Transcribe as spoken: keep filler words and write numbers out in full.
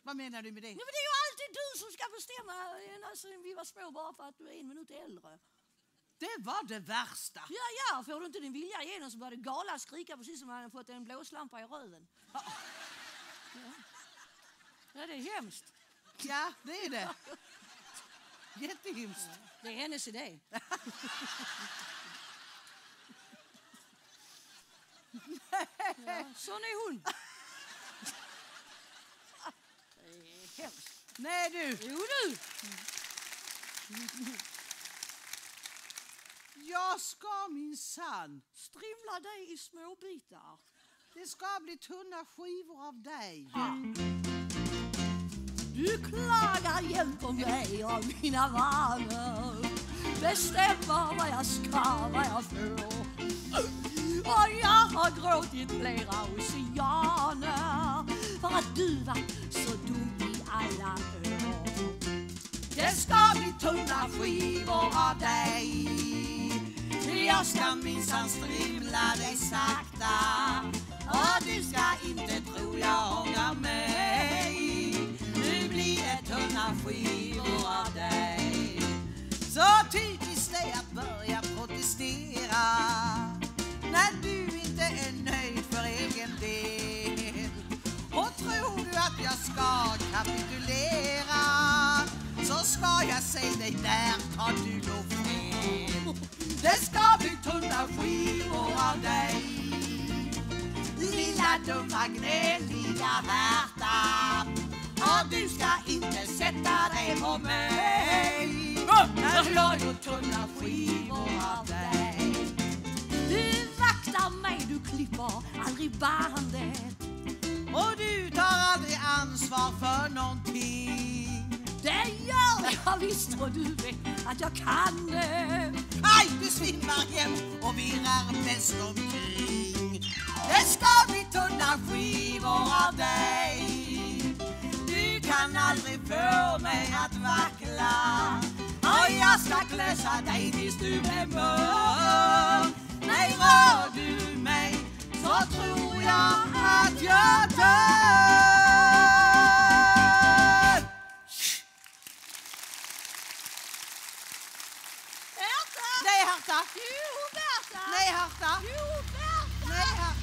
Vad menar du med det? Ja, men det är ju alltid du som ska bestämma alltså, vi var små bara för att du är en minut äldre. Det var det värsta. Ja, ja, får du inte din vilja igenom så börjar det gala skrika precis som om man hade fått en blåslampa i röven. Ja. Ja, det är hemskt. Ja, det är det. Jättehemskt. Ja, det är hennes idé. Ja, sån är hon. Det är hemskt. Nej du. Jo du. Jag ska minsann Strimla dig i små bitar. Det ska bli tunna skivor av dig. Ah. Du klagar jämt på mig och mina vanor. Bestämmer vad jag ska, vad jag får. Och jag har gråtit flera oceaner för att du var så dum i alla år. Det ska bli tunna skivor av dig. Jag ska minsann strimla dig sakta. Och du ska inte tro jag ångrar mig. Nu blir det tunna skivor av dig. Så typiskt är att börja protestera när du inte är nöjd för egen del. Och tror du att jag ska kapitulera så ska jag säga dig där tar du nog fel. Det ska bli tunna skivor av dig. Lilla dumma gnälliga värta. Och du ska inte sätta dig på mig. När jag gör tunna skivor av dig. Du vaktar mig, du klipper aldrig bandet. Och du tar aldrig ansvar för någonting. Det gör jag visst och du vet att jag kan det. Aj, du svimmar jämt och virrar mest omkring. Det ska bli tunna skivor av dig. Du kan aldrig få mig att vackla. Och jag ska klösa dig tills du blir mör. Nej, rör du mig så tror jag att jag dör. Berta! Nej, Herta! Jo, Berta! Nej, Herta! Jo, Berta! Nej, Herta!